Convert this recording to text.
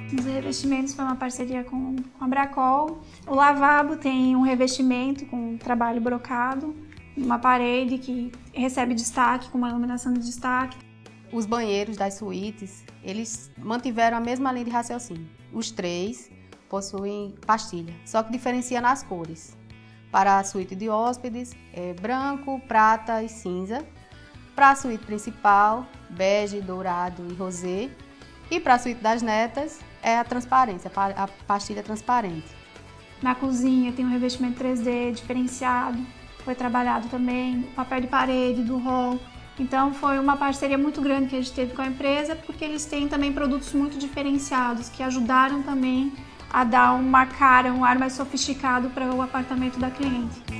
Os revestimentos foi uma parceria com a Bracol. O lavabo tem um revestimento com trabalho brocado, uma parede que recebe destaque, com uma iluminação de destaque. Os banheiros das suítes, eles mantiveram a mesma linha de raciocínio. Os 3 possuem pastilha, só que diferencia nas cores. Para a suíte de hóspedes, é branco, prata e cinza. Para a suíte principal, bege, dourado e rosé. E para a suíte das netas, é a transparência, a pastilha transparente. Na cozinha tem um revestimento 3D diferenciado, foi trabalhado também o papel de parede do hall. Então foi uma parceria muito grande que a gente teve com a empresa, porque eles têm também produtos muito diferenciados, que ajudaram também a dar uma cara, um ar mais sofisticado para o apartamento da cliente.